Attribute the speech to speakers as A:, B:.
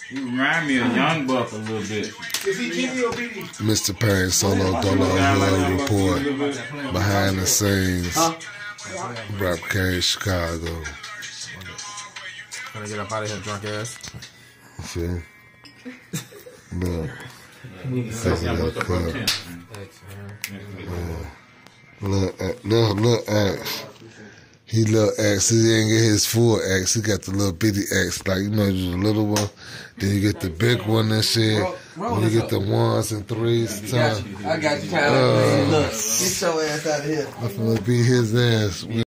A: You remind me of Young Buck a little bit.
B: Is he TV or BD?
C: Mr. Payne solo dolo hood report behind the scenes. Rap Cave Chicago.
D: Gonna get up out of here, drunk ass.
C: See? Look. Look, X. He little X. He didn't get his full X. He got the little bitty X. Like, you know, just a little one. Then you get the big one and shit. When you get the 1s and 3s.
B: I got you. Look, get your ass out of here.
C: I'm gonna beat his ass.